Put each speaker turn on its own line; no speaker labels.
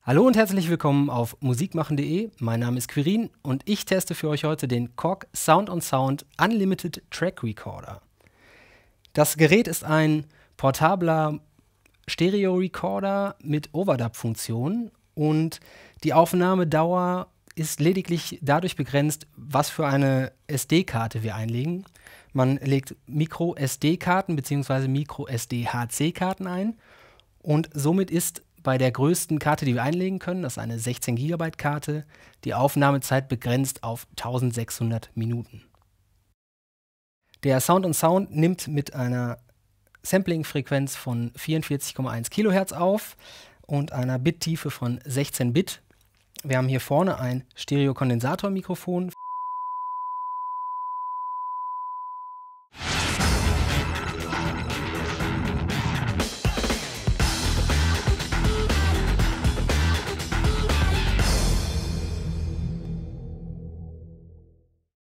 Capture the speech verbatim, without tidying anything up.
Hallo und herzlich willkommen auf musikmachen punkt de. Mein Name ist Quirin und ich teste für euch heute den Korg Sound on Sound Unlimited Track Recorder. Das Gerät ist ein portabler Stereo-Recorder mit Overdub-Funktion und die Aufnahmedauer ist lediglich dadurch begrenzt, was für eine S D-Karte wir einlegen. Man legt Micro-S D-Karten bzw. Micro-S D-H C-Karten ein und somit ist bei der größten Karte, die wir einlegen können, das ist eine sechzehn Gigabyte Karte, die Aufnahmezeit begrenzt auf eintausendsechshundert Minuten. Der Sound on Sound nimmt mit einer Sampling-Frequenz von vierundvierzig Komma eins Kilohertz auf und einer Bittiefe von sechzehn Bit. Wir haben hier vorne ein Stereo-Kondensatormikrofon